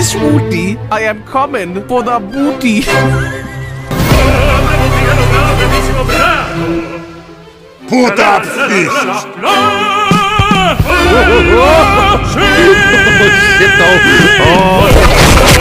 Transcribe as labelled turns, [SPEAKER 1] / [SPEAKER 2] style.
[SPEAKER 1] Swooty, I am coming for the booty.
[SPEAKER 2] Put up fish!
[SPEAKER 3] Oh, shit, no. Oh.